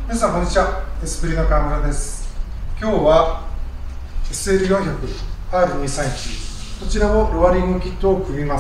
皆さんこんにちは、エスプリの川村です。今日は SL400R231 こちらをロアリングキットを組みます。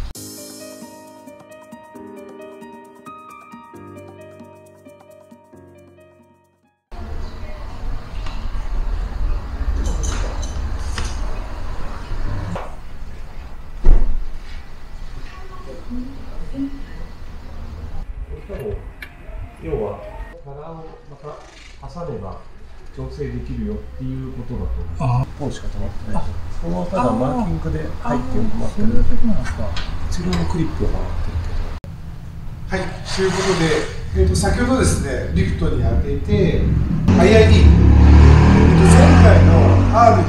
要は殻をまた挟めば調整できるよっていうことだと思う。こうしか止まってない。このただマーキングで入って止まってる。こちらのクリップが回ってるはい、ということで、先ほどですね、リフトに当てて IID、前回の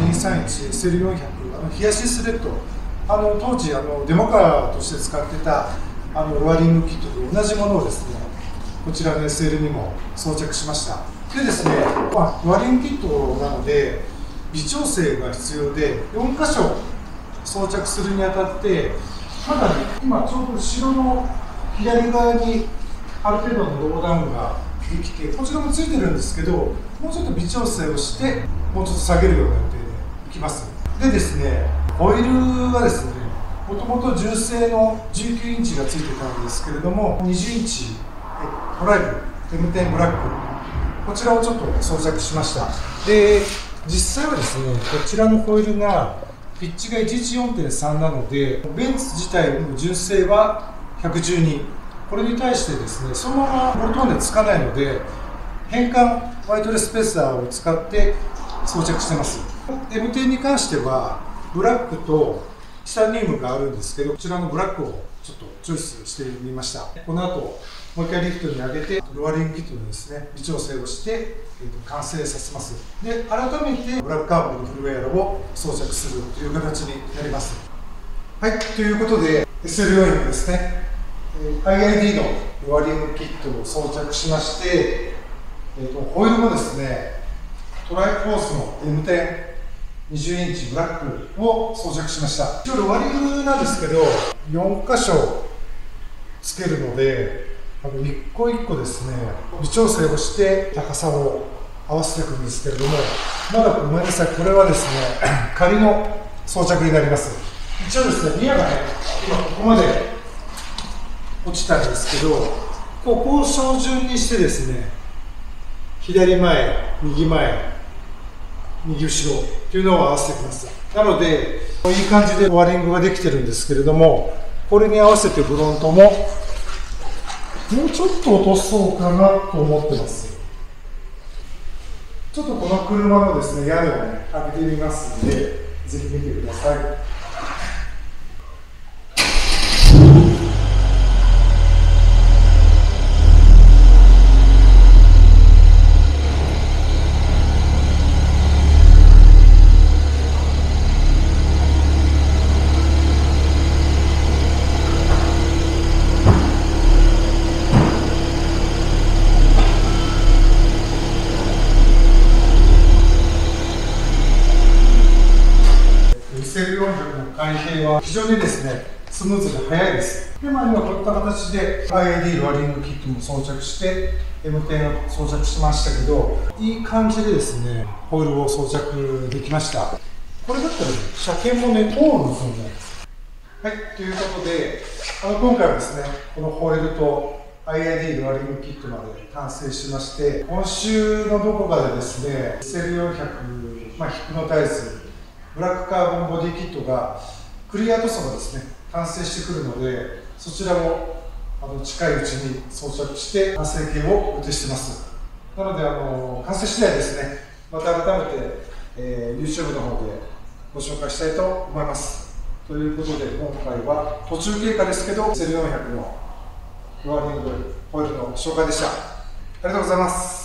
R231SL400 ヒヤシスレッド、当時デモカーとして使ってたロアリングキットと同じものをですね、こちらの SL にも装着しました。でですね、ロアリングキットなので微調整が必要で、4箇所装着するにあたってまだね、今ちょうど後ろの左側にある程度のローダウンができて、こちらもついてるんですけど、もうちょっと微調整をしてもうちょっと下げるような予定でいきます。でですね、ホイールはですね、もともと純正の19インチがついてたんですけれども、20インチトライブ M10 ブラック、こちらをちょっと装着しました。で、実際はですね、こちらのホイールがピッチが 114.3 なので、ベンツ自体の純正は112、これに対してですね、そのままボルトでつかないので、変換ワイトレスペーサーを使って装着してます。M10 に関してはブラックとチタニウムがあるんですけど、こちらのブラックをちょっとチョイスしてみました。この後もう一回リフトに上げてロアリングキットでですね、微調整をして、完成させます。で、改めてブラックカーボンのフルウェアを装着するという形になります。はい、ということで SL400 ですね、IID のロアリングキットを装着しまして、ホイールもですね、トライフォースの M10 20インチブラックを装着しました。一応ロアリングなんですけど、4箇所つけるので、一個一個ですね、微調整をして高さを合わせていくんですけれども、まだごめんなさい、これはですね、仮の装着になります。一応ですね、ギアがね、今ここまで落ちたんですけど、ここを照準にしてですね、左前、右前、右後ろというのを合わせていきます。なので、いい感じでロアリングができてるんですけれども、これに合わせてフロントももうちょっと落とそうかなと思ってます。ちょっとこの車のですね、屋根をね、開けてみますので、ぜひ見てください。SL400 の開閉は非常にですね、スムーズで速いです。で、今こういった形で IID ロアリングキットも装着して M10 を装着しましたけど、いい感じでですね、ホイールを装着できました。これだったらね、車検もね、通るんですよね。はい、ということで、今回はですね、このホイールと IID ロアリングキットまで完成しまして、今週のどこかでですね、SL400、ヒプノタイズブラックカーボンボディキットがクリア塗装がですね、完成してくるので、そちらも近いうちに装着して完成形を予定しています。なので完成次第ですね、また改めて、YouTube の方でご紹介したいと思います。ということで、今回は途中経過ですけど SL400 のロアリングホイールの紹介でした。ありがとうございます。